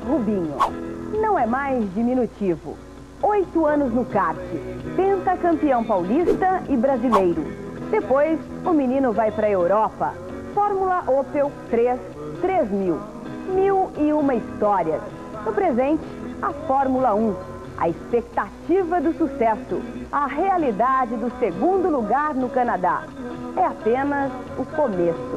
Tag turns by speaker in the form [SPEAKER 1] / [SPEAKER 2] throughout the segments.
[SPEAKER 1] Rubinho. Não é mais diminutivo. 8 anos no kart, pentacampeão paulista e brasileiro. Depois, o menino vai para a Europa. Fórmula Opel 3000. 1001 histórias. No presente, a Fórmula 1. A expectativa do sucesso. A realidade do segundo lugar no Canadá. É apenas o começo.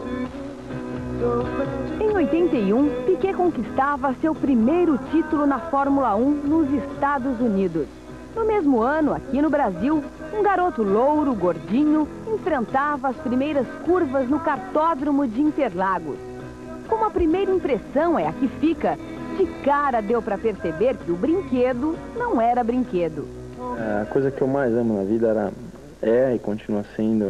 [SPEAKER 1] Em 81, Piquet conquistava seu primeiro título na Fórmula 1 nos Estados Unidos. No mesmo ano, aqui no Brasil, um garoto louro, gordinho, enfrentava as primeiras curvas no kartódromo de Interlagos. Como a primeira impressão é a que fica, de cara deu para perceber que o brinquedo não era brinquedo.
[SPEAKER 2] A coisa que eu mais amo na vida era e continua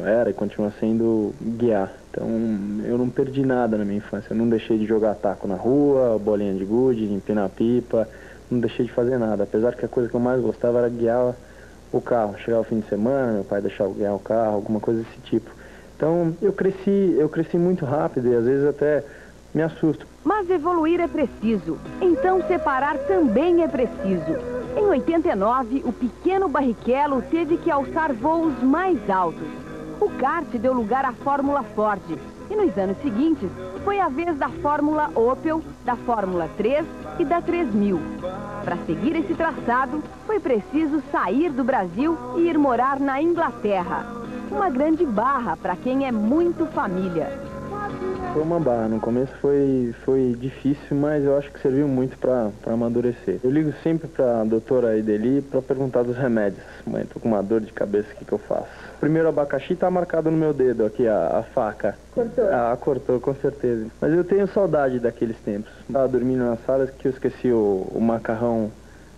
[SPEAKER 2] sendo guiar. Então eu não perdi nada na minha infância. Eu não deixei de jogar taco na rua, bolinha de gude, empinar pipa, não deixei de fazer nada. Apesar que a coisa que eu mais gostava era guiar o carro. Chegava o fim de semana, meu pai deixava eu guiar o carro, alguma coisa desse tipo. Então eu cresci muito rápido e às vezes até me assusto.
[SPEAKER 1] Mas evoluir é preciso, então separar também é preciso. Em 89, o pequeno Barrichello teve que alçar voos mais altos. O kart deu lugar à Fórmula Ford. E nos anos seguintes, foi a vez da Fórmula Opel, da Fórmula 3 e da 3000. Para seguir esse traçado, foi preciso sair do Brasil e ir morar na Inglaterra. Uma grande barra para quem é muito família.
[SPEAKER 2] Foi uma barra, no começo foi difícil, mas eu acho que serviu muito para amadurecer. Eu ligo sempre para a doutora Ideli para perguntar dos remédios. Mãe, tô com uma dor de cabeça, o que eu faço? Primeiro abacaxi tá marcado no meu dedo aqui, a faca.
[SPEAKER 1] Cortou?
[SPEAKER 2] Cortou, com certeza. Mas eu tenho saudade daqueles tempos. Tava dormindo na sala que eu esqueci o macarrão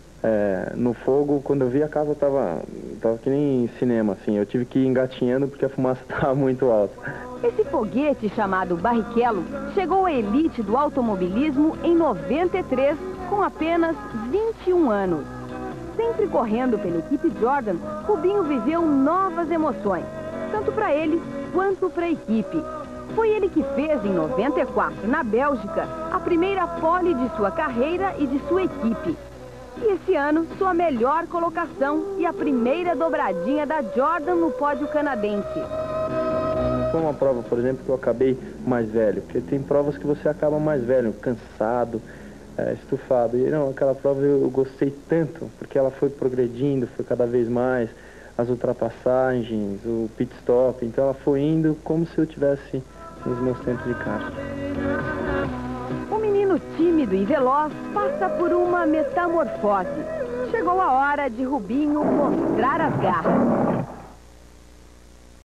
[SPEAKER 2] no fogo. Quando eu vi, a casa tava que nem cinema, assim. Eu tive que ir engatinhando porque a fumaça tava muito alta.
[SPEAKER 1] Esse foguete chamado Barrichello chegou à elite do automobilismo em 93, com apenas 21 anos. Sempre correndo pela equipe Jordan, Rubinho viveu novas emoções, tanto para ele quanto para a equipe. Foi ele que fez em 94, na Bélgica, a primeira pole de sua carreira e de sua equipe. E esse ano, sua melhor colocação e a primeira dobradinha da Jordan no pódio canadense.
[SPEAKER 2] Foi uma prova, por exemplo, que eu acabei mais velho, porque tem provas que você acaba mais velho, cansado, estufado. E não, aquela prova eu gostei tanto, porque ela foi progredindo, foi cada vez mais, as ultrapassagens, o pit stop, então ela foi indo como se eu tivesse nos meus tempos de kart.
[SPEAKER 1] O menino tímido e veloz passa por uma metamorfose. Chegou a hora de Rubinho mostrar as garras.